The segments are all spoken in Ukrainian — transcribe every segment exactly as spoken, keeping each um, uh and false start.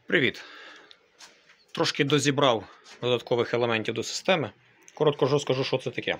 Привіт! Трошки дозібрав додаткових елементів до системи. Коротко розкажу, що це таке.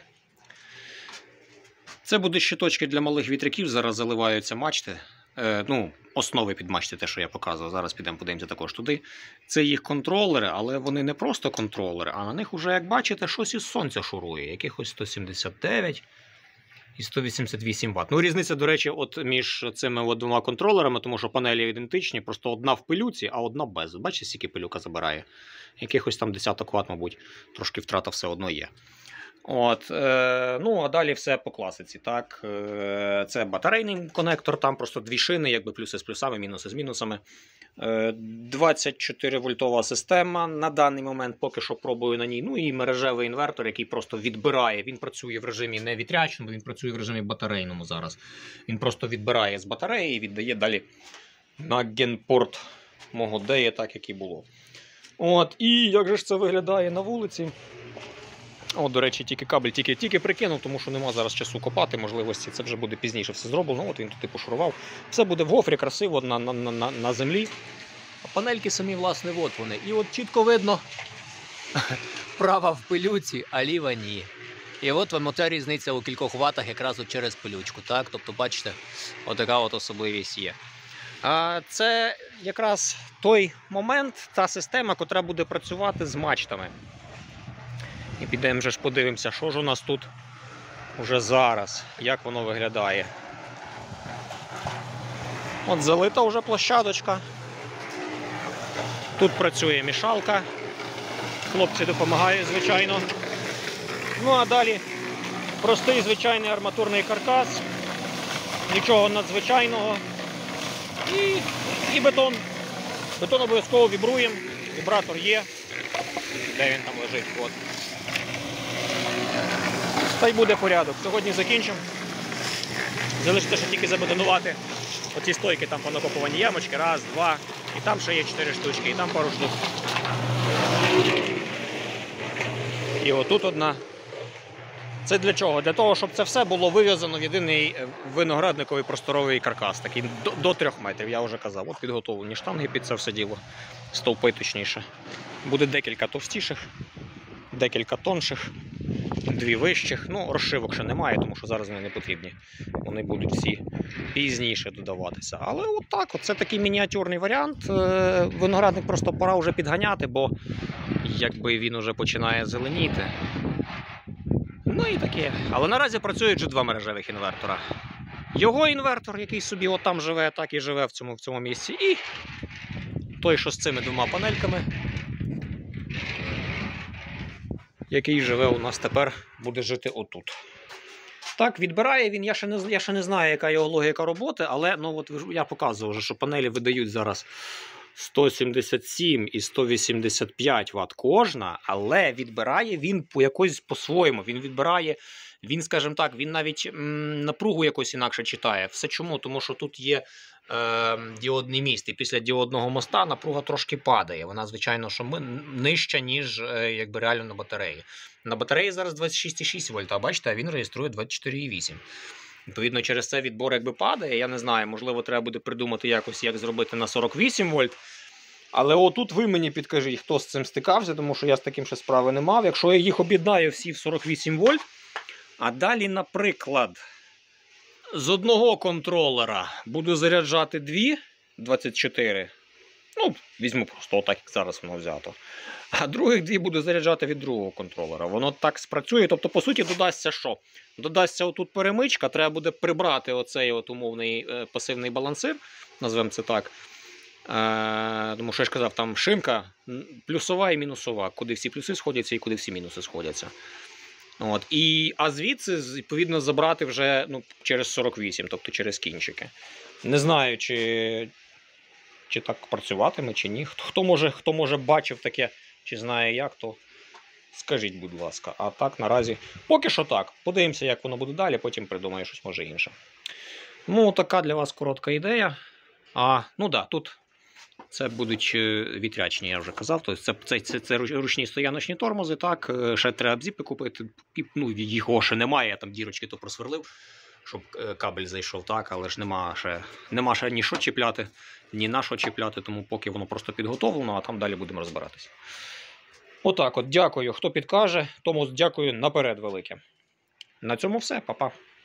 Це будуть щиточки для малих вітряків, зараз заливаються мачти. Е, ну, основи під мачти, те, що я показував. Зараз підемо подивимося також туди. Це їх контролери, але вони не просто контролери, а на них вже, як бачите, щось із сонця шурує. Якихось сто сімдесят дев'ять і сто вісімдесят вісім ватт. Ну, різниця, до речі, от між цими от двома контролерами, тому що панелі ідентичні, просто одна в пилюці, а одна без. Бачите, скільки пилюка забирає? Якихось там десяток ватт, мабуть, трошки втрата все одно є. От, е, ну, а далі все по класиці. Так? Е, це батарейний конектор, там просто дві шини, якби плюси з плюсами, мінуси з мінусами. Е, двадцять чотири вольтова система на даний момент, поки що пробую на ній. Ну і мережевий інвертор, який просто відбирає. Він працює в режимі не вітрячному, він працює в режимі батарейному зараз. Він просто відбирає з батареї і віддає далі на генпорт мого дея, так як і було. От, і як же ж це виглядає на вулиці? От, до речі, тільки кабель тільки-тільки прикинув, тому що нема зараз часу копати, можливості. Це вже буде пізніше все зроблено. От він тут пошурував. Все буде в гофрі, красиво, на, на, на, на землі. А панельки самі, власне, от вони. І от чітко видно, права в пилюці, а ліва ні. І от вам оця різниця у кількох ватах якраз от через пилючку. Так? Тобто, бачите, отака от особливість є. А це якраз той момент, та система, яка буде працювати з мачтами. І підемо вже ж подивимося, що ж у нас тут уже зараз, як воно виглядає. От залита вже площадочка. Тут працює мішалка. Хлопці допомагають, звичайно. Ну а далі простий звичайний арматурний каркас. Нічого надзвичайного. І, і бетон. Бетон обов'язково вібруємо. Вібратор є. Де він там лежить? От. Та й буде порядок. Сьогодні закінчимо. Залишиться ще тільки забетонувати оці стойки, там понакопувані ямочки. Раз, два. І там ще є чотири штучки, і там пару штук. І отут одна. Це для чого? Для того, щоб це все було вив'язано в єдиний виноградниковий просторовий каркас. Такий до, до трьох метрів, я вже казав. От підготовлені штанги під це все діло. Стовпи точніше. Буде декілька товстіших, декілька тонших. Дві вищих, ну розшивок ще немає, тому що зараз вони не потрібні. Вони будуть всі пізніше додаватися. Але отак, от, це такий мініатюрний варіант. Виноградник просто пора вже підганяти, бо якби він вже починає зеленіти. Ну і таке. Але наразі працюють вже два мережевих інвертора. Його інвертор, який собі отам живе, так і живе в цьому, в цьому місці. І той, що з цими двома панельками, який живе у нас тепер, буде жити отут. Так, відбирає він, я ще не, я ще не знаю, яка його логіка роботи, але ну, от, я показував вже, що панелі видають зараз сто сімдесят сім і сто вісімдесят п'ять ватт кожна, але відбирає він по якось по-своєму. Він відбирає, він, скажімо так, він навіть м, напругу якось інакше читає. Все чому? Тому що тут є е, діодний міст, і після діодного моста напруга трошки падає. Вона, звичайно, що ми, нижча, ніж е, якби реально на батареї. На батареї зараз двадцять шість і шість вольт, а бачите, він реєструє двадцять чотири і вісім. Відповідно, через це відбор якби падає. Я не знаю, можливо, треба буде придумати якось, як зробити на сорок вісім вольт. Але отут ви мені підкажіть, хто з цим стикався, тому що я з таким ще справи не мав. Якщо я їх об'єднаю всі в сорок вісім вольт, а далі, наприклад, з одного контролера буду заряджати дві двадцять чотири. Ну, візьму просто отак, як зараз воно взято. А других дві буду заряджати від другого контролера. Воно так спрацює. Тобто, по суті, додасться що? Додасться отут перемичка, треба буде прибрати оцей от умовний е, пасивний балансир, назвемо це так. Е, тому що я ж казав, там шинка плюсова і мінусова, куди всі плюси сходяться і куди всі мінуси сходяться. От. І, а звідси, відповідно, забрати вже ну, через сорок вісім, тобто через кінчики. Не знаю, чи, чи так працюватиме, чи ні. Хто, хто, може, хто може бачив таке, чи знає як, то скажіть, будь ласка. А так, наразі, поки що так. Подивимося, як воно буде далі, потім придумаю щось може інше. Ну, така для вас коротка ідея. А, ну да, тут це будуть вітрячні, я вже казав. Тобто це, це, це, це ручні стояночні тормози, так. Ще треба бзіпи купити. Ну, його ще немає, я там дірочки то просверлив. щоб е, кабель зайшов, так, але ж нема ще, нема ще ні що чіпляти, ні на що чіпляти, тому поки воно просто підготовлено, а там далі будемо розбиратися. Отак от, дякую, хто підкаже, тому дякую наперед велике. На цьому все, па-па.